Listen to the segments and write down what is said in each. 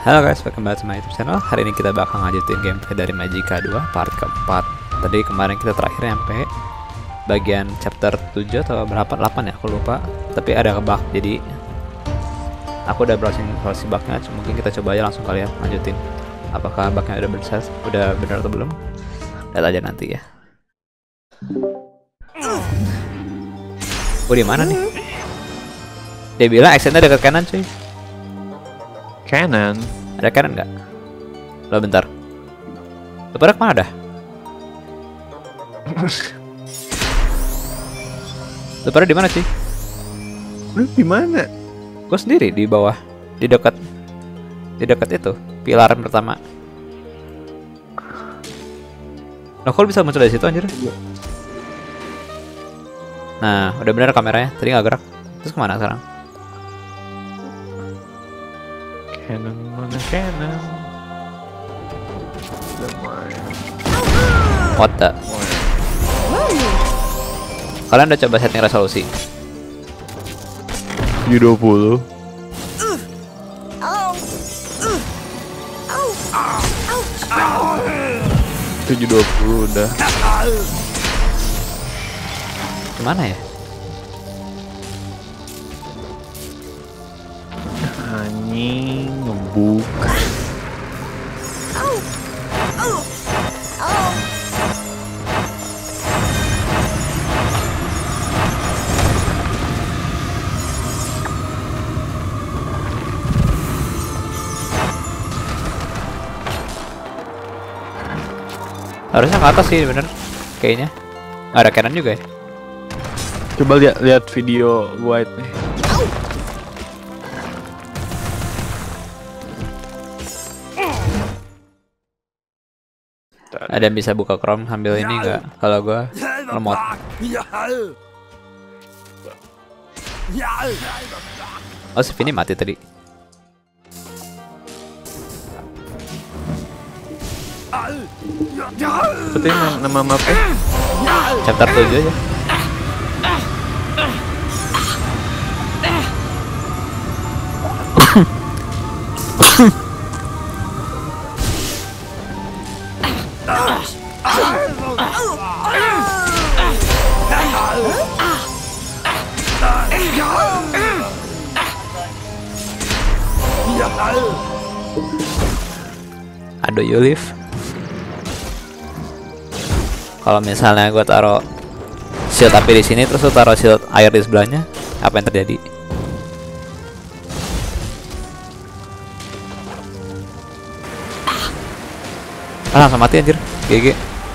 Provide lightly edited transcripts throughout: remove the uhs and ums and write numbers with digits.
Halo guys, welcome back to my YouTube channel. Hari ini kita bakal lanjutin gameplay dari Magicka 2 part keempat. Tadi kemarin kita terakhir sampai bagian chapter 7 atau berapa, 8 ya, aku lupa. Tapi ada bug, jadi aku udah browsing solusi bugnya. Mungkin kita coba aja langsung kali ya, lanjutin. Apakah bugnya udah benar atau belum? Lihat aja nanti ya. Di mana nih? Dia bilang actionnya dekat kanan cuy. Kanan? Ada kanan nggak? Lo bentar. Lo pada kemana dah? Lo pada di mana sih? Lu di mana? Gue sendiri di bawah, di dekat itu pilar pertama. Nah, kok bisa muncul dari situ anjir? Nah, udah bener kameranya. Tadi nggak gerak. Terus kemana sekarang? Kanan mana kanan? What the? Kalian udah coba setting resolusi? 720. Tujuh 20 udah. Gimana ya? Anjing ngebuka. Harusnya ke atas sih bener. Kayaknya nggak ada kanan juga ya. Coba lihat video white nih. Ada yang bisa buka Chrome sambil ini nggak? Kalau gua lemot. Oh, si Vini mati tadi. Seperti nama mapnya Chapter 7 aja. Aduh, you live. Kalau misalnya gue taruh shield api di sini, terus lu taruh shield air di sebelahnya, apa yang terjadi? Ah, langsung mati anjir. GG.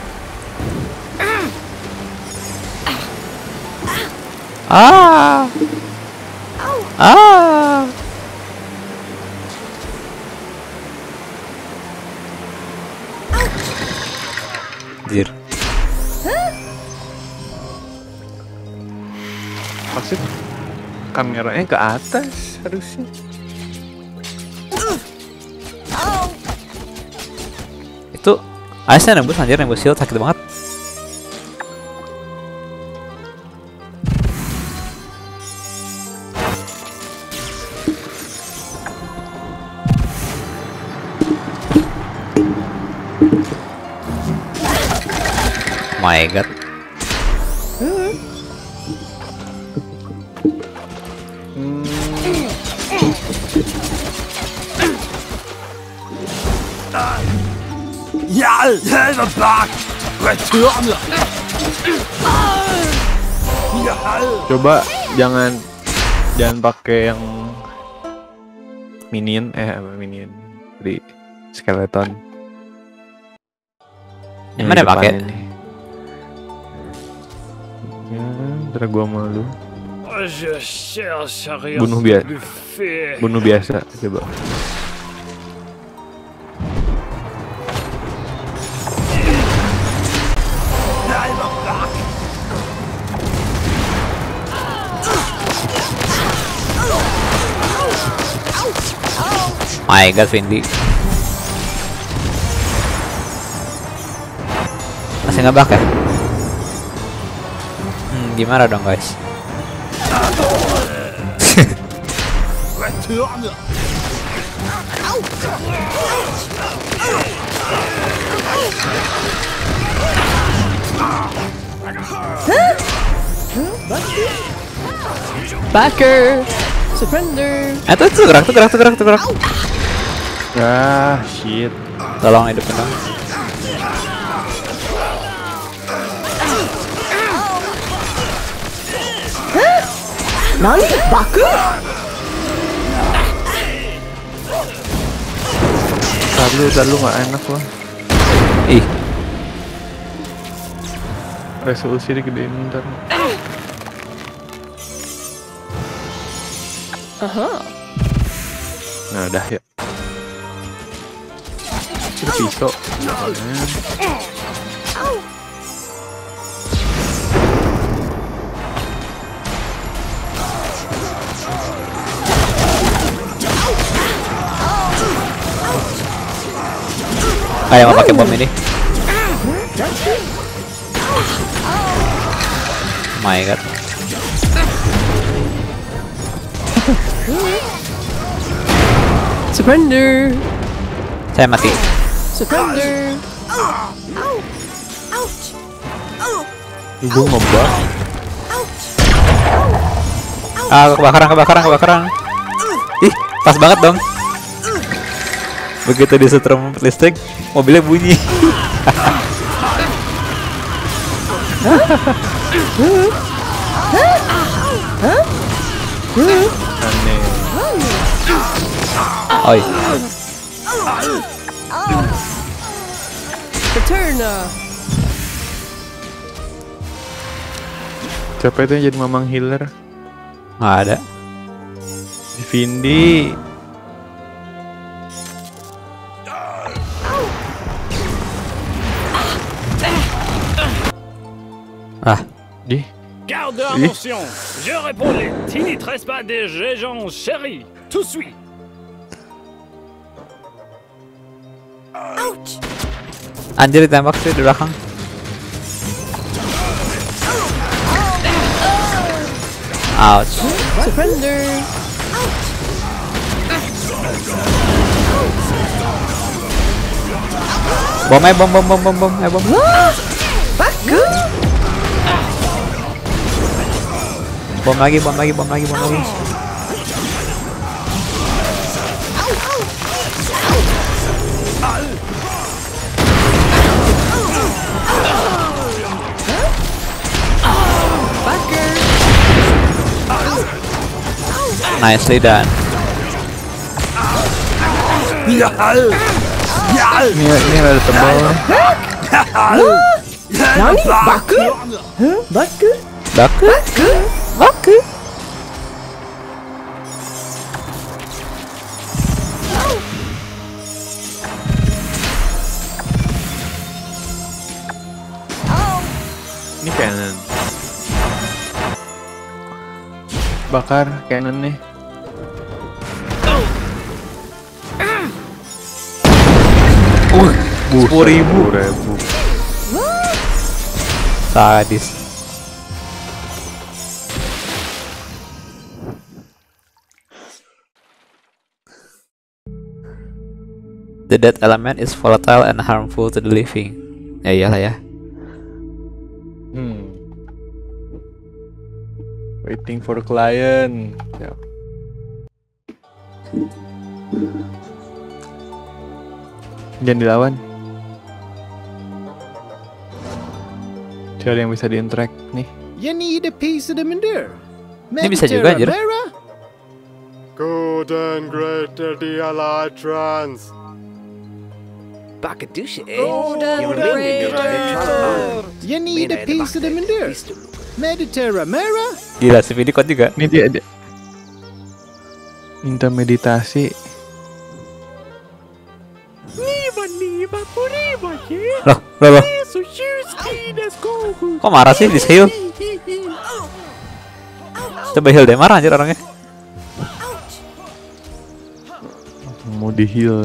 Ah. Ah. Anjir. maksud kameranya ke atas harusnya. Itu ice-nya nembus anjir, nembus shield sakit banget. My god. Coba jangan pakai yang minion di skeleton. Yang mana pakai? Ya, ntar gua malu. Bunuh biasa coba. My god, Vindi. Masih ngebug ya? Gimana dong guys? Backer. Surrender. Tuh gerak. Ah, shit. Tolong hidupin dong. Nani? Baku? Ntar lu gak enak loh. Ih, Resolusi digedein ntar. Nah udah ya. Itu pisau. kayak mau pakai bom ini. My god. Surrender. Saya mati. Surrender. Gue ngebak. Kebakaran. Ih, pas banget dong. Begitu disetrum listrik, mobilnya bunyi. Aneh. Oi. Return. Siapa itu yang jadi mamang healer? Nggak ada. Vindi. Ah, Di. Garde attention, je réponds, tu n'y tresses pas des gens chéris, tout suit. anjir ditembak sih di belakang. Ouch. Surrender. Bom. Baku. Bom lagi. Backer. Nicely done. Ini ada tebal. Nani? Baku? Huh? Baku? Baku. Ini cannon. Bakar cannon nih. Ribu. Sadis. The dead element is volatile and harmful to the living. Ya iyalah ya. Waiting for client. Siap. Jangan dilawan. Siapa yang bisa di-interact nih? You need a piece of the manure. Ini bisa juga, anjir. Good and great are the Allied Trans. Bakadusha, eh? You need a piece of the manure. Mediterra Mera. Gila si Vidi kuat juga. Ini dia minta meditasi. Loh. Kok marah sih di heal? Coba heal deh, marah anjir orangnya. Mau di heal.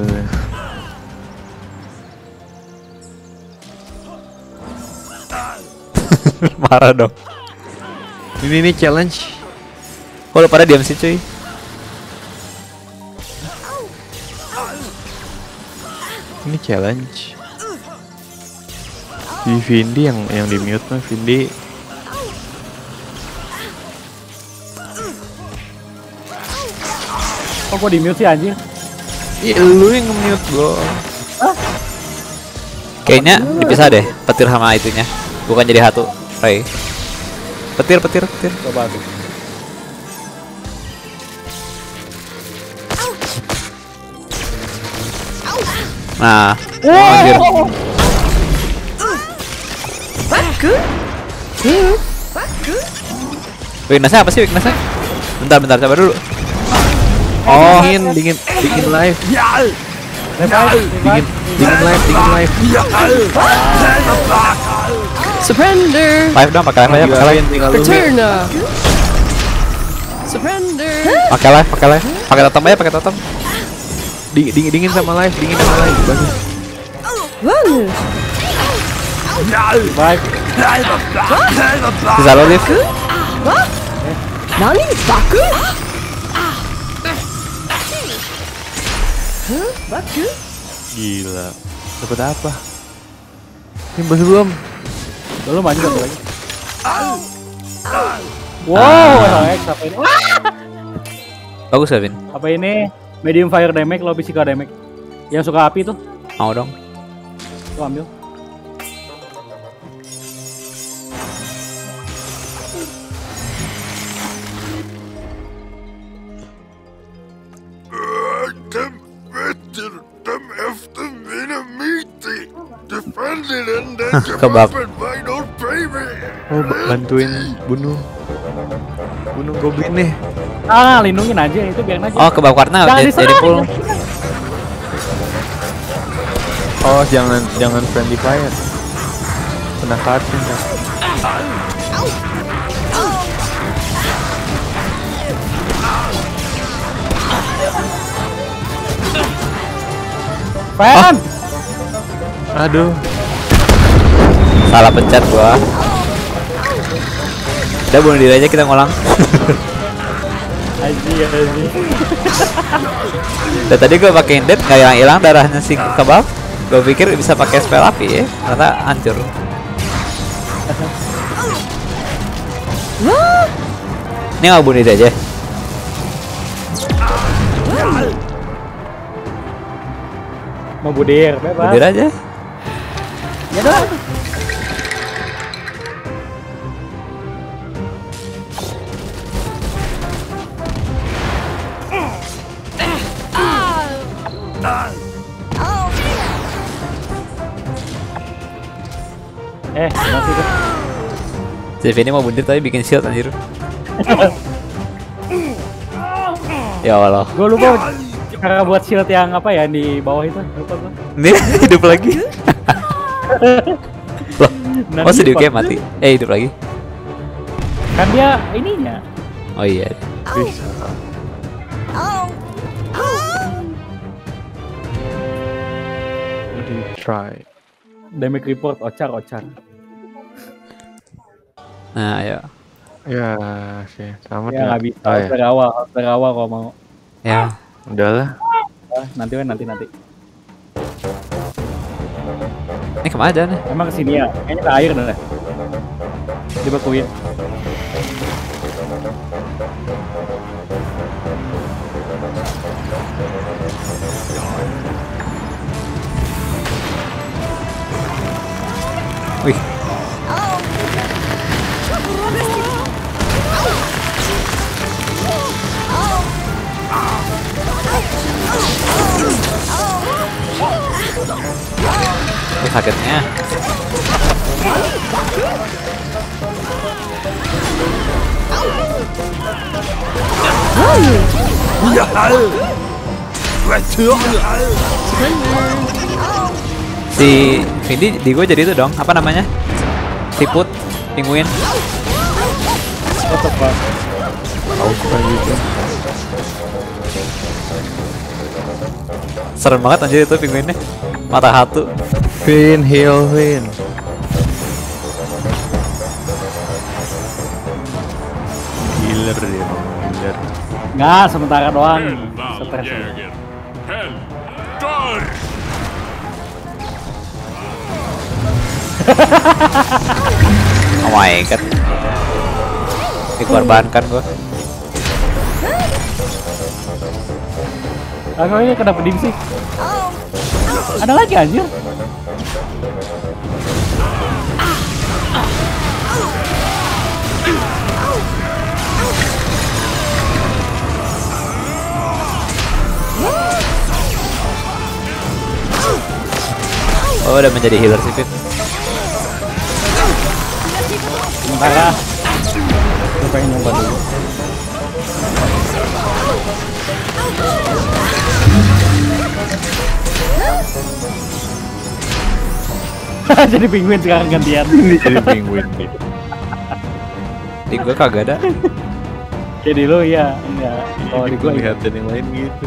Marah dong. Ini challenge. Kok lu pada diam sih cuy? challenge. Di Vindi yang di mute mah Vindi. Kok gua di mute sih anjing? Ih, lu yang nge-mute bro. Kayaknya dipisah deh, petir sama itunya. Bukan jadi satu, Ray. Petir. Coba tuh. Nah, anjir. Bagus. Weakness-nya apa sih weakness-nya? Bentar, coba dulu. Oh, dingin live. Dingin live. Surrender. Live dong, pakai live aja, pakai live. Return. Surrender. Pakai live. Pakai totem aja, pakai totem. Dingin sama live. Bagus. Bagus. Baik. Bisa lo live. Nani? Bagus. Bagus. Gila. Dapat apa? Timbus belum? Belum maju satu lagi. Wow, apa ini? Bagus ya, Vin? Apa ini? Medium fire damage, low physical damage. Yang suka api tuh, Mau dong. tuh ambil. Kebab. Oh, bantuin bunuh goblin nih. Lindungin aja itu biarin aja. Oh, kebab karena Jangan jadi diserang. full. Oh, jangan friendly fire. Kena kartin kan. Fan. Aduh. Salah pencet gua. Udah bunuh diri aja, kita ngulang. Aji. Dan tadi gua pakein dead nggak hilang darahnya si kebab. Gua pikir bisa pakai spell api ya, ternyata hancur. Ini nggak bunuh diri aja. Mau budir, Bunuh bebas. diri aja. Ya dah. Masih tuh. CV ini mau bunuh diri tapi bikin shield anjir. Ya Allah. Gue lupa cara buat shield yang apa ya di bawah itu. Lupa gue. Ini hidup lagi. Loh, Nah, oh sedih lupa. kayak mati. Hidup lagi. Kan dia ininya. Oh iya. Bisa. Di try. Damage report ocar. Nah, ayo. Ya, sih. Selamat Ya nggak bisa. Oh, Harus ya. dari awal kalau mau. Ya. Udahlah. Nanti. Ini kemana aja nih? Emang kesini ya? Kayaknya ke air dah. Dibekuin. Wih. Ini sakitnya. Si Vindi di gue jadi itu dong, apa namanya? Siput, penguin. Tetep pak. Tahu suka gitu. Serem banget anjir itu penguinnya. Mata hatu. Vin, heal Vin. Healer dia, healer. Nggak, sementara doang. Stres. Oh my god. Dikorbankan gua. Aku ini kena peding sih. Ada lagi anjir. Oh, udah menjadi healer sih, Fit. Sementara gue pengen nyoba dulu. Jadi penguin sekarang gantian. Jadi penguin gitu. Di gua kagak ada. Jadi lo ya, enggak. Kalau di gue Lihatin yang lain gitu.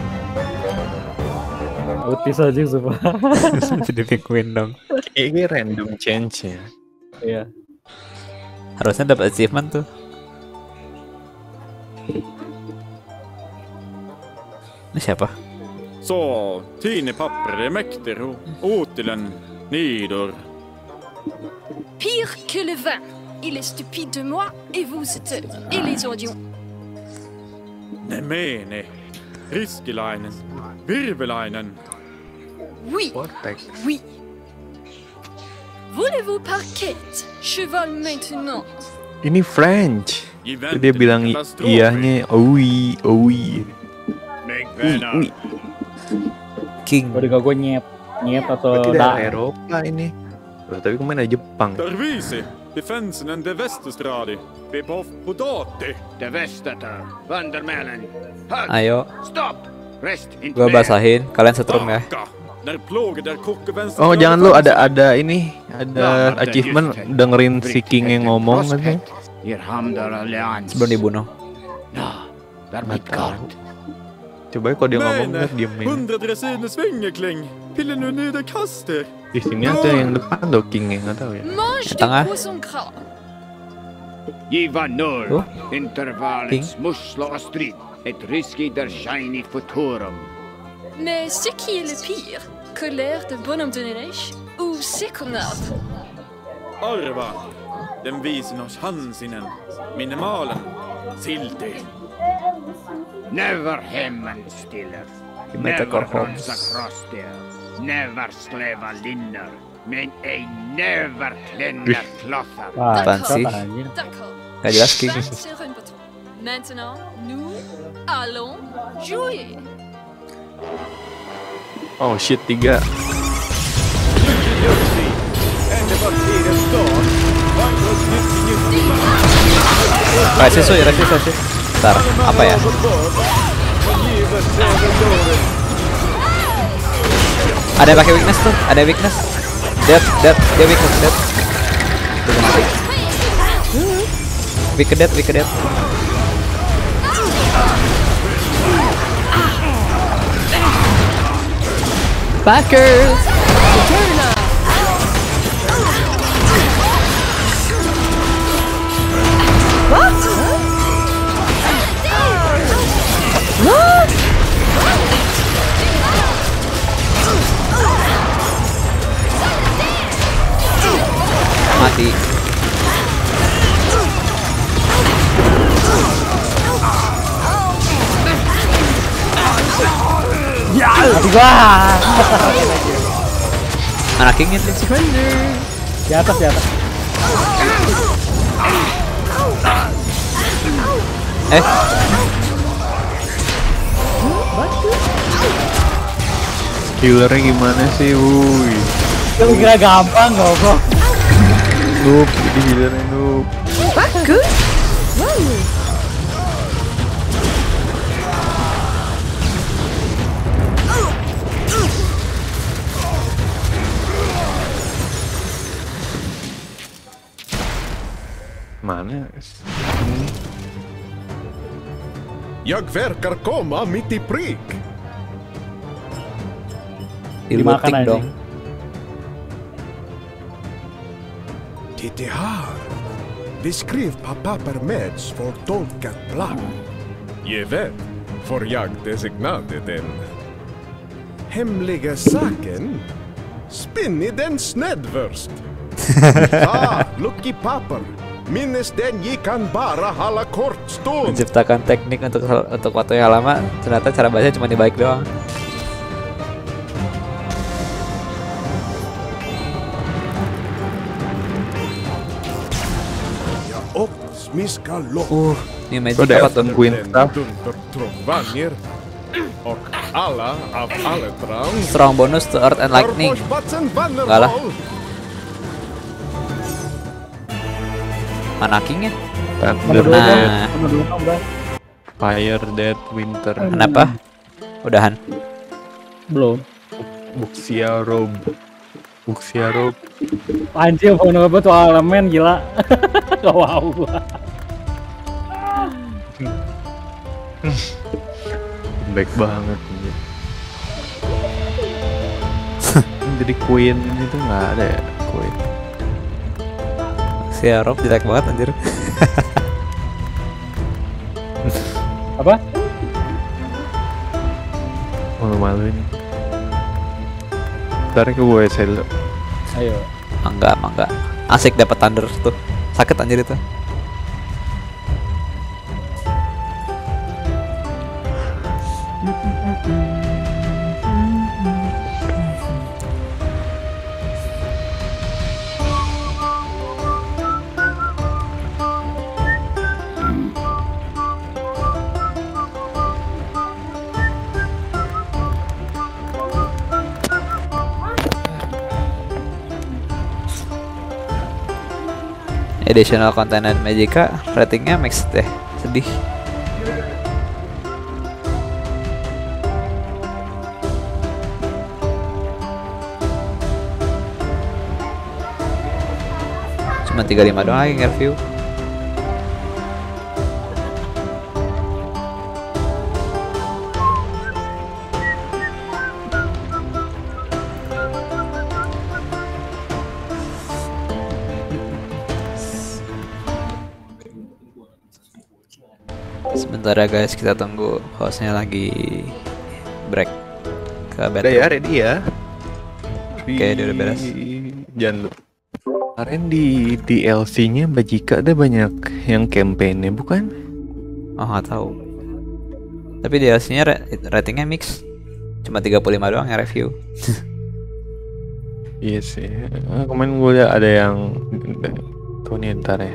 autis aja sumpah. Jadi penguin dong. Ini random change ya. Iya. Harusnya dapat achievement tuh. Ini siapa? Så, Tine papper är mäktig och återigen nidor. Pire que le vin. Il est stupide de moi et vous êtes et les audions. Ne mene. Riskelainen. Virvelainen. Oui, oui. Voulez-vous parquet? Cheval maintenant. Ini French. Given Dia bilang iyahnya oi. Meg vänner. King. Udah gue nyet atau Berarti dah. daerah Eropa ini. Loh, tapi kemana Jepang? Dervisi. Defensen de Västerstradi. Bepov Podati. De Västerter. Vandermälen. Ayo, Stopp! Rest in gua basahin. Kalian setrum ya. När plåget är koke vänster. Oh, jangan lu ada ini, ada achievement dengerin si King yang ngomong kan. Ihr Hamdar Allianz. Sebelum dibunuh. Ja, damit Gott. Coba kalau dia ngomong nggak diemin. 100 dresiner svingerkling. Pillen nu neder kaster. Di sini ada yang depan tuh King yang nggak tahu ya. Mange de Tengah. poisson gras. Giva Nord. Oh. Intervallets mussla och strid. Ett risky der shiny futurum. Mais ce qui est le pire, colère de bonhomme de neige ou seconade. Arva. Den visen oss hansinen. Minimalen. Silti. Never hemmen stiller. Meta Never Holmes. ransa krossder. Never släva linner. Men ej never klänner klossar. Wah, Apaan sih? anjir. D'accord. Gak jelas King. Ça, c'est un bâton. Maintenant, nous allons jouer. Oh shit 3. Resist. Bentar, apa ya? Ada yang pakai weakness tuh, ada weakness. Dead, dia weakness, dead. Tuh, mati. Weak ke dead. Backers! Eterna! What? What? Mati. Mati gua. Anak King itu. Di atas. Healernya gimana sih, wuih. Lu kira gampang goblok. Noob, jadi healernya noob. Bagus! Wow! Mana? Jag verkar komma mitt i prick. Dimakan Ilmuting aja. dong. Titta här. Beskriv på papper med svårtolkat plan. Jag vet, för jag designade den. Hemliga saken? Spinn i den snedvörst. Lucky Paper. Minnes den gikan bara hala kortstund. Menciptakan teknik untuk waktu yang lama, ternyata cara bacanya cuma dibalik doang. Ini magic apa tuh? Queen Staff. Strong bonus to Earth and Lightning. Enggak lah. Mana kingnya? Thunder, Nah, Fire, Death, Winter. kenapa? Udahan. Belum. Buxia Robe. Anjir, phone apa tuh elemen gila. Gak wow gua. Baik banget. Jadi Queen itu nggak ada ya, Queen. Si Rob jelek banget anjir. Apa? Malu-maluin. Ntar ke gue sel. Ayo. Mangga. Asik dapat thunder tuh. Sakit anjir itu. Additional content dan Magicka ratingnya mixed deh, sedih. Cuma 35 doang lagi nge-review. Sebentar ya guys, kita tunggu hostnya lagi break ke Udah battle. ya, ready ya. Oke, dia udah beres. Jangan lupa. Kemarin di DLC-nya Magicka ada banyak yang campaign-nya bukan? Oh nggak tahu. Tapi DLC-nya ratingnya mix. Cuma 35 doang yang review. Iya sih. Kemarin gue liat ada yang tuh nih ntar ya.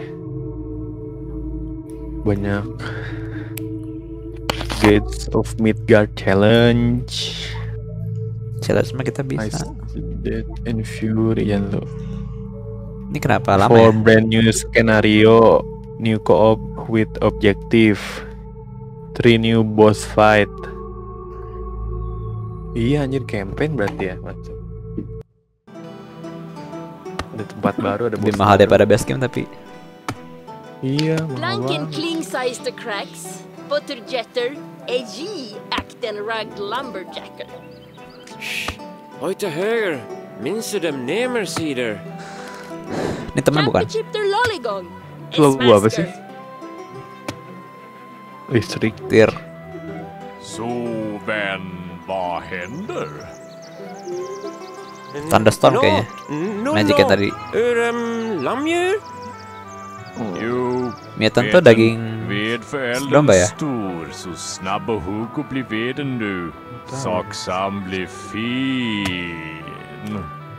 Banyak. Gates of Midgard Challenge. Challenge mah kita bisa. Death and Fury yang lo. Ini kenapa lama For ya? brand new scenario, new co-op with objective, 3 new boss fight. Iya anjir, campaign berarti ya macam. Ada tempat baru, ada Lebih boss mahal baru. daripada base game tapi Iya, mahal Blanken banget. kling size the cracks, butterjetter, EG akten ragd lumberjacker. Heute höger. Minns du dem Nemersider? ini teman bukan? Chipter lollygong. Lo gua apa sih? Listrik. Tir. Så vän, vad händer? Thunderstorm kayaknya. Magic yang tadi. Lammdjur? Jo, Mutant tuh daging ved domba föräldern ya? stor så snabba hugg och bli veden du. Saksam blir fin.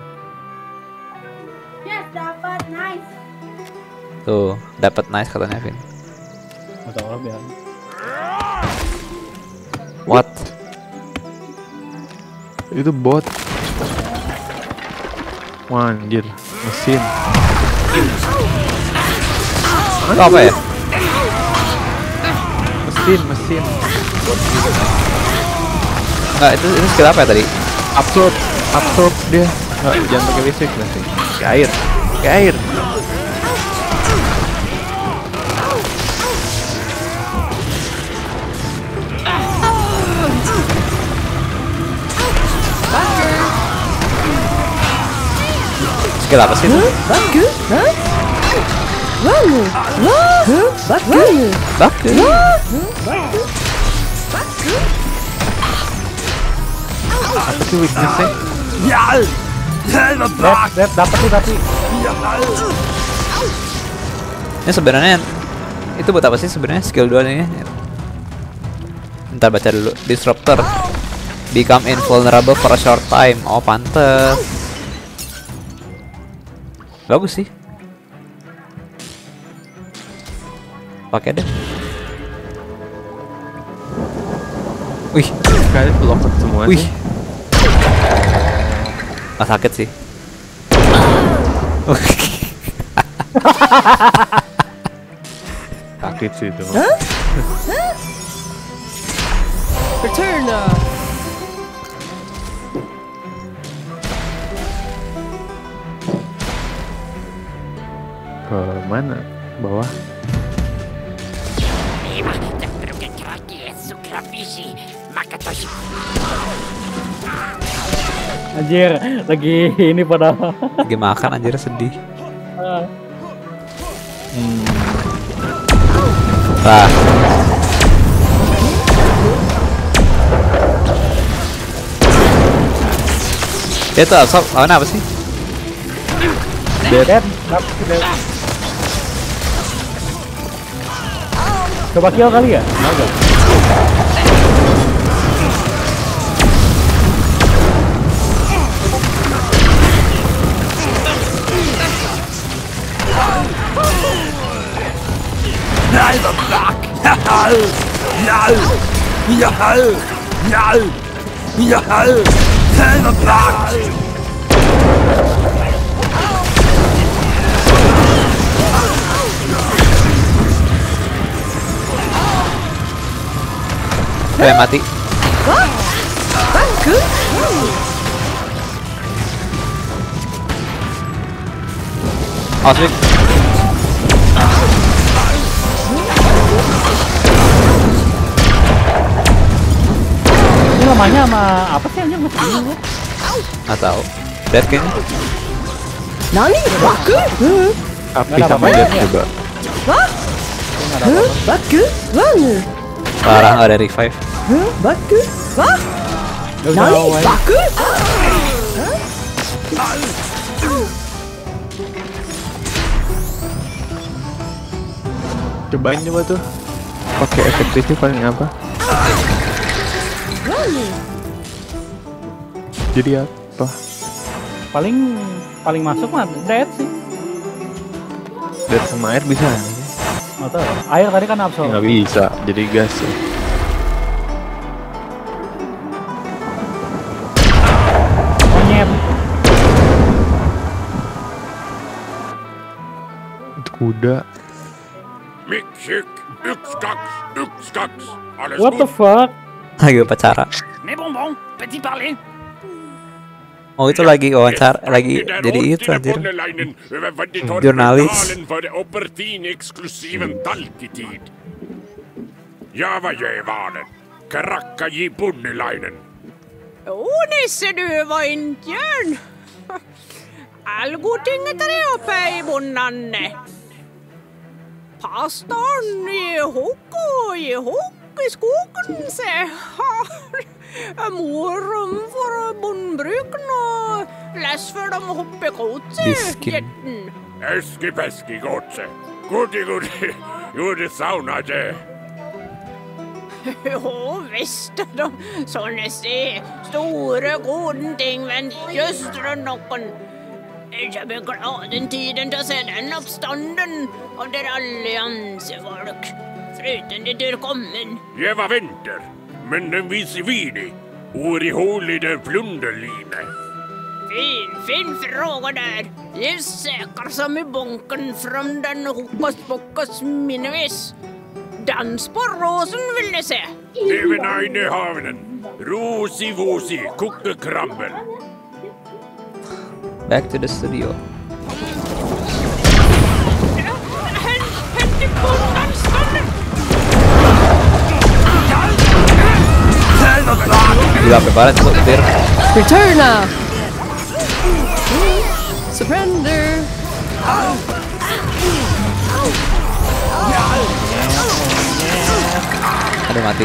Yes, dapat nice. Tuh, dapat nice katanya Vin. Atau orang bilang. What? Itu bot. Wah, anjir, mesin. Itu apa ya? Mesin. Enggak, itu skill apa ya tadi? Absorb dia. Nggak, jangan pakai listrik nanti. Ke air. Skill apa sih itu? Baku? Huh? Wow! Huh? Baku? Baku. Apa sih weakness-nya? Death dapat nih tapi. Ini sebenarnya itu buat apa sih sebenarnya skill 2 nih? Bentar baca dulu. Disruptor. Become invulnerable for a short time. Oh, pantes. Bagus sih. Pakai deh. Wih, kalian lock semua. Wih. Ah, sakit sih. Sakit sih itu. Return. Ke mana? Bawah. Anjir, lagi ini pada lagi makan anjir sedih. Nah. Itu asap, lawan apa sih? Dead. Coba kill kali ya? Enggak. Mati. Asik. Ini lamanya sama apa sih anjir masih bingung gua. Nggak tahu. Dead kayaknya. Nani? Baku? Api sama Dead juga. Baku? Mana? Parah, nggak ada revive. Baku? Wah? Nani? Baku? Cobain coba tuh. Pakai efektifnya paling apa? Jadi apa? Paling masuk mah Dead sih. Dead sama air bisa? Nggak tahu. Air tadi kan absorb. Nggak bisa, jadi gas ya. Monyet. Itu kuda. Mikshik, ukskaks. What the fuck? Lagi upacara. Petit parler. Oh, itu lagi wawancara, lagi jadi itu anjir. Jurnalis. Nisse, du var intjern. Allgotinget är uppe i bonnanne. Pastorn i hokk i skogen, se. Morum for bondbruken og less for dem å hoppe godset. Eski godse. Gudi. Jo, det sauna det. Jo, visst de sånne store gode ting, men just rundt noen. Jeg blir glad den tiden til å se den oppstanden av dere alliansefolk. Fruten det er kommet. Jeg var venter, men den viser vini. Ord i hål i den plunderline. Fin fråga där. Jag säkrar som i bunken från den hokus-pokus minnevis. Dans på rosen vill ni se. Även eine havnen. Rosi-vosi, kokekrabbel. Back to the studio. Gila, preparat untuk petir. Return. Surrender. Aduh, mati.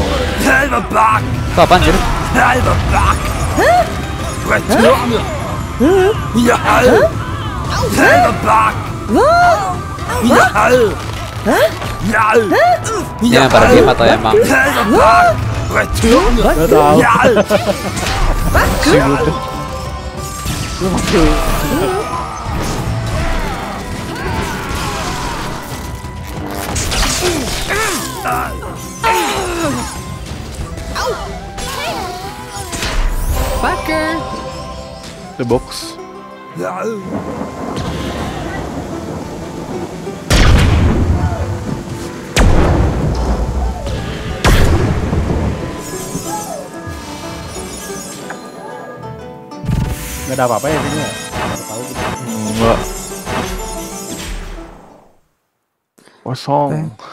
Itu apaan sih? Ini yang pada diem atau emang? Gak tahu. Backer. The box. Gak ada apa-apa ya sini ya? Gak tahu gitu. Enggak. Kosong.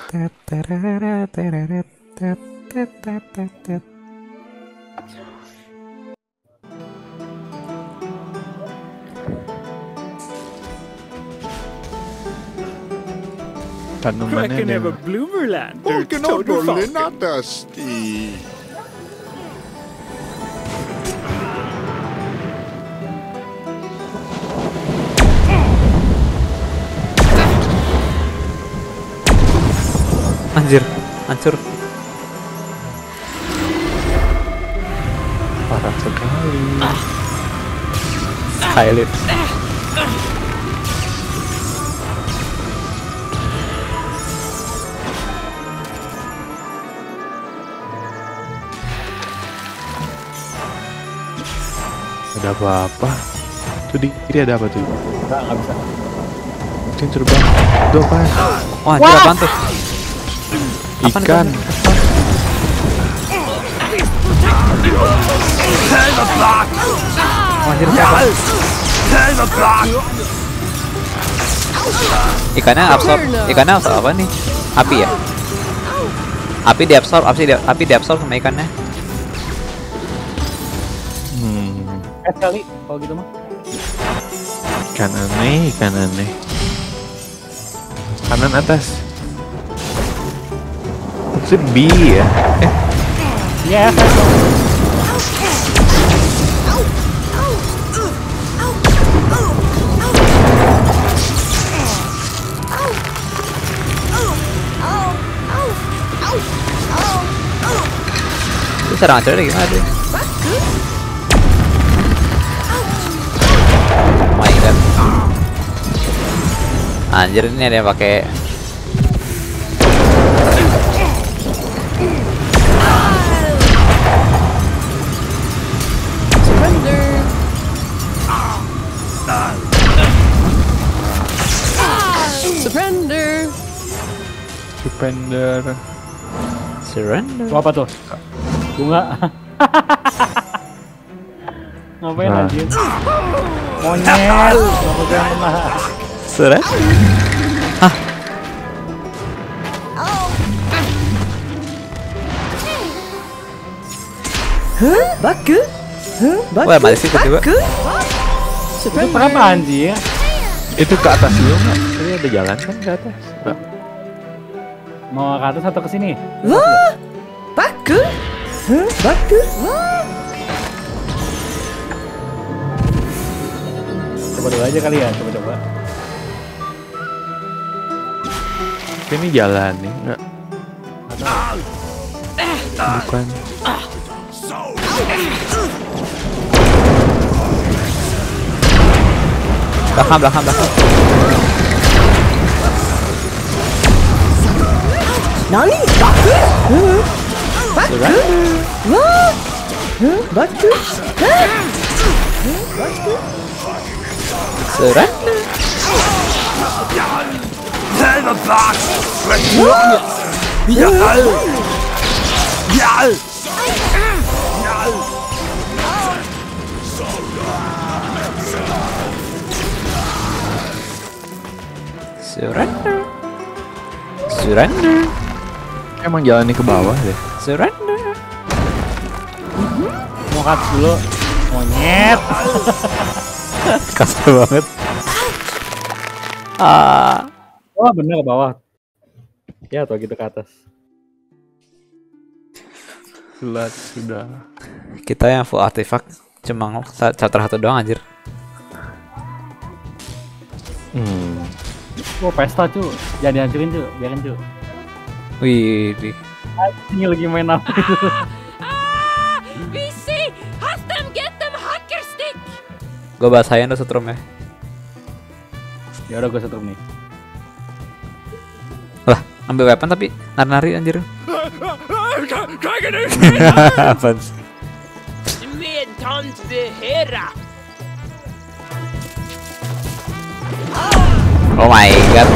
Tanamannya nih. bloomerland. Polken av bollen natasti. Anjir, hancur. Parah sekali. Skylip. Ada apa-apa? Tuh di kiri ada apa tuh? Enggak bisa. Mungkin terbang. Itu apaan? Wah, anjir apaan tuh? Ikan. Oh, anjir siapa? Ikannya absorb apa nih? Api ya? Api diabsorb sama ikannya. Kali kalau gitu mah. Ikan aneh. Kanan atas. Maksud B ya? Iya, Itu serang aja gimana tuh? Oh my god. Anjir, ini ada yang pakai Surrender. surrender. Itu apa tuh? Bunga. Ngapain Nah. anjir? Monyet. Kenapa jangan kena? Surrender. Hah? Baku? Wah, mati sih tiba-tiba. Itu kenapa anjir? Itu ke atas dulu nggak? Tadi ada jalan kan ke atas? Nggak. Mau ke atas atau ke sini? Wah! Baku? Baku? Coba dulu aja kali ya, coba-coba. Ini jalan nih, nggak? Bukan. Belakang. Nani? Baku? Baku? Wah! Baku? Baku? Surrender. Surrender. Emang jalannya ke bawah deh. Surrender. Mau ke atas dulu. Monyet. Kasar banget. Ah. Oh bener ke bawah. Ya atau gitu ke atas. Sudah. Kita yang full artifact cuma chapter 1 doang anjir. Oh pesta cu, jangan dihancurin cu, biarin cu. Wih, ini lagi main apa itu? Visi, hast dem get dem hackerstick. Gue bahasain tuh setrum ya. Ya udah gue setrum nih. Lah, ambil weapon tapi nari-nari anjir. Apaan sih? Med tante Hera. Oh my god.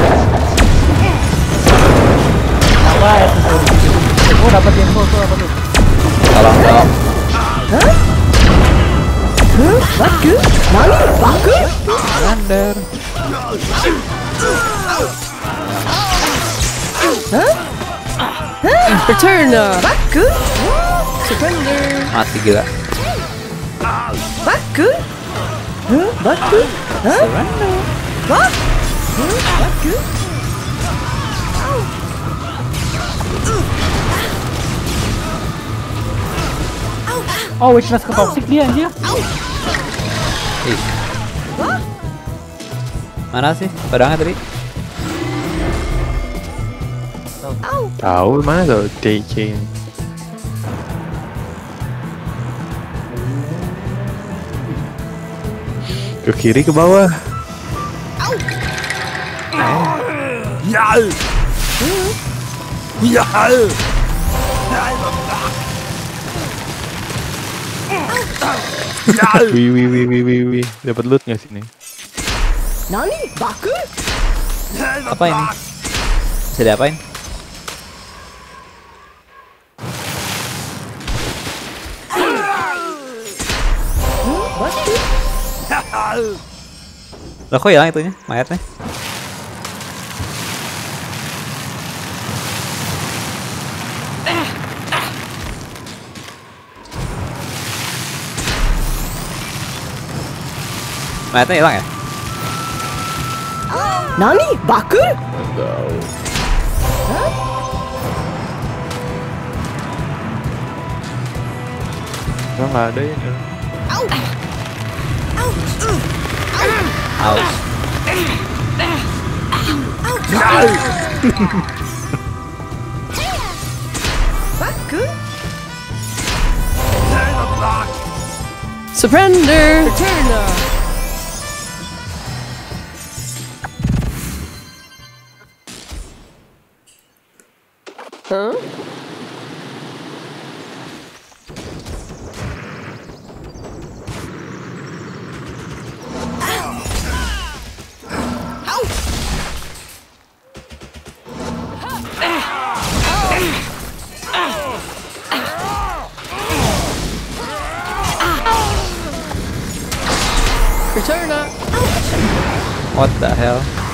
Apa ya tuh? Oh dapat info tuh apa tuh? Tolong dong. Baku? Nani? Baku? Under. Return. Baku? Surrender. Mati gila. Baku? Baku? Surrender. What? Baku? Oh weakness ke toxic dia anjir. Ih. Mana sih pedangnya tadi? Tahu mana tuh taking. Ke kiri ke bawah. Ya. Ya. Wih. Dapat loot nggak sini? Nani? Baku? Apa ini? Bisa diapain? Baku? Lah kok hilang itunya, mayatnya? Mayatnya hilang ya? Nani? Baku? Nggak ada ya. Aus. Baku? Surrender. Return. Huh? Return. What the hell?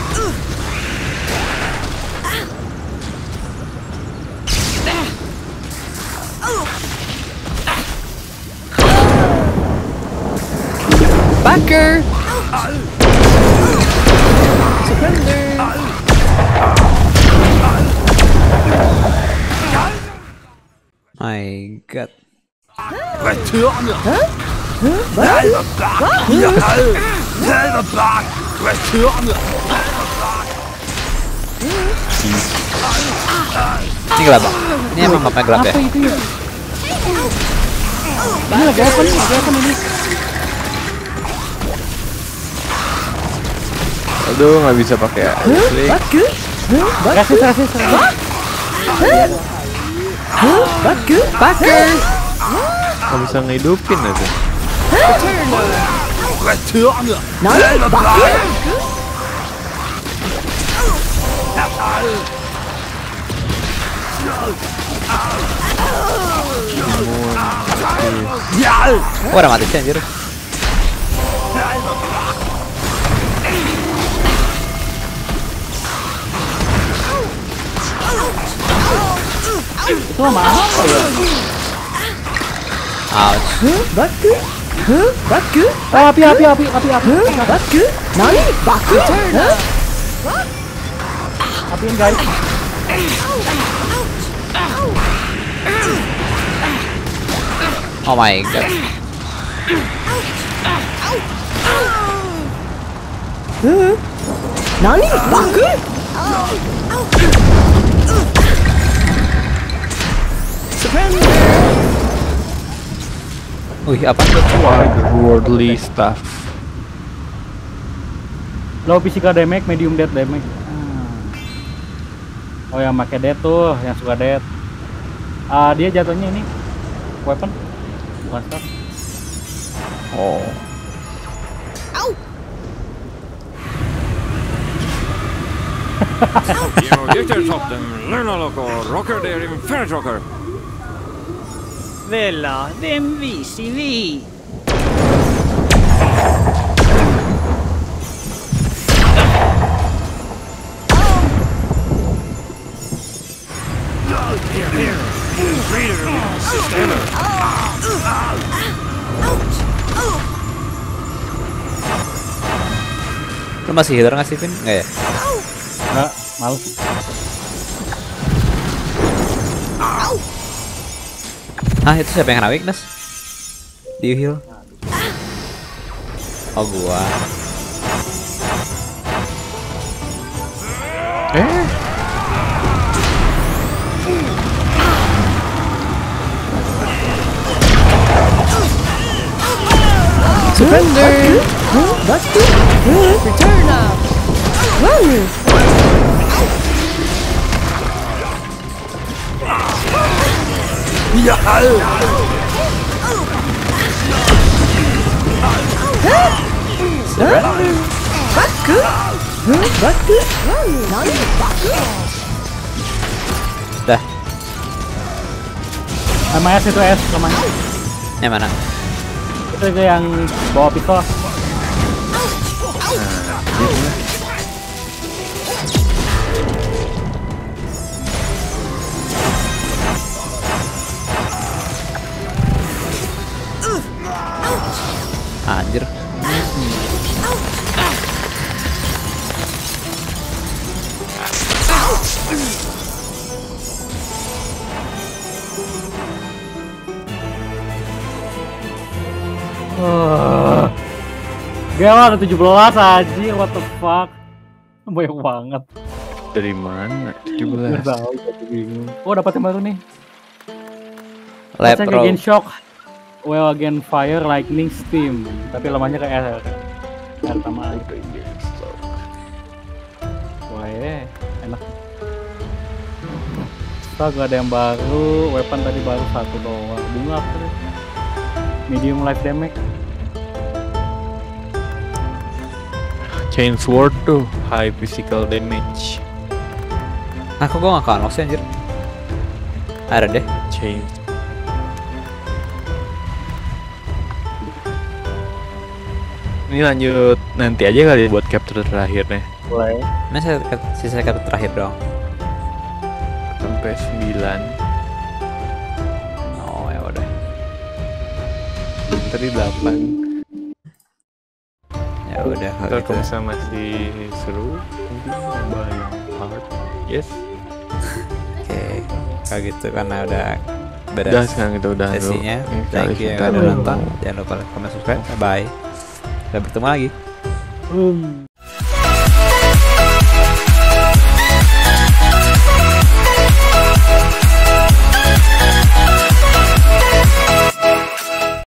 Backer. Surrender. My god. Return. Huh? Ini gelap bang. Ini emang mapnya gelap ya? Apa itu ya? Ini lagi apa nih? Lagi apa ini? Aduh, nggak bisa pakai listrik. Baku? Baku? Baku? Baku? Nggak bisa ngehidupin aja. Nani? Baku? Oh, udah mati sih anjir. Itu mahal ya? Ouch. Baku? Baku? Oh api. Baku? Nani? Baku? Apiin guys. Oh my god. Nani? Baku? Wih, apa tuh? Worldly stuff. Low physical damage, medium death damage. Oh yang pakai death tuh, yang suka death. Dia jatuhnya ini weapon, bukan staff. Oh. Rocker där i Ferrocker. Vela, vem visar vi? Lu masih healer nggak sih, Vin? Nggak ya? Nggak, males. Ah, itu siapa yang kena weakness? Di heal? Oh, gua. Surrender! Baku! Return up! Surrender! Baku! Baku! Nani? Baku! Dah. Sama S itu S namanya. Yang mana? Itu yang bawa pistol. Anjir. Gila ada 17 aja, what the fuck. Banyak banget. Dari mana? 17. Nggak tahu, jadi bingung. Oh, dapat yang baru nih. Lab Attack against shock. Well again fire, lightning, steam. Tapi lemahnya kayak air sama air. Wah ya, enak. Kita gak ada yang baru. Weapon tadi baru satu doang. Bunga apa tuh? Medium life damage. Chain sword tuh high physical damage. Nah, kok gua nggak unlock sih anjir? Ada deh. Chain. Ini lanjut nanti aja kali buat chapter terakhirnya. Boleh. Ini sisa kata terakhir dong. Sampai 9. Oh ya udah. Tadi 8. Ya udah. Kalau misalnya masih seru, mungkin nambah yang hard. Yes. Oke. Kalau gitu karena udah beres. Udah sekarang kita udah sesinya. Thank you yang udah nonton. Jangan lupa like, comment, subscribe. Bye. Sampai bertemu lagi.